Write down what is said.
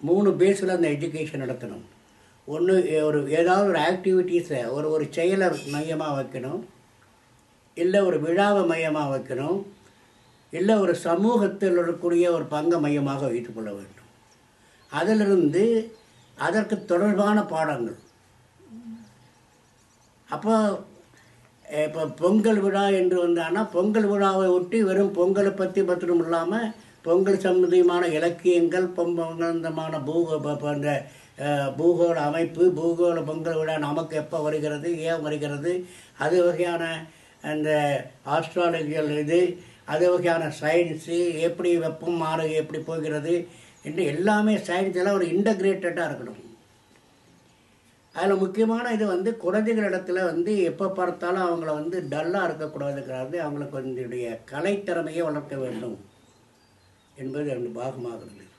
3 பேஸில் அந்த எஜுகேஷன் நடத்தணும். ஒன்று, ஏதாவது ஒரு ஆக்டிவிட்டீஸை ஒரு செயலை மையமாக வைக்கணும், இல்லை ஒரு விழாவை மையமாக வைக்கணும், இல்லை ஒரு சமூகத்தில் இருக்கக்கூடிய ஒரு பங்கை மையமாக வைத்துக்கொள்ள வேண்டும். அதிலிருந்து அதற்கு தொடர்பான பாடங்கள். அப்போ இப்போ பொங்கல் விழா என்று வந்தான்னா பொங்கல் விழாவை ஒட்டி வெறும் பொங்கலை பற்றி மட்டும் இல்லாமல் பொங்கல் சம்பந்தமான இலக்கியங்கள், சம்பந்தமான பூகோள அமைப்பு, பூகோள பொங்கல் விழா நமக்கு எப்போ வருகிறது, ஏன் வருகிறது, அது வகையான அந்த ஆஸ்ட்ராலஜியல் அது வகையான சயின்ஸு, எப்படி வெப்பம் மாறு எப்படி போகிறது என்று எல்லாமே சயின்ஸ் எல்லாம் ஒரு இன்டகிரேட்டடாக இருக்கணும். அதில் முக்கியமான இது குழந்தைகளிடத்தில் எப்போ பார்த்தாலும் அவங்கள டல்லாக இருக்கக்கூடாதுங்கிறது, அவங்களுக்கு கலைத்திறமையை வளர்க்க வேண்டும் என்பது அந்த பாகமாகிறது.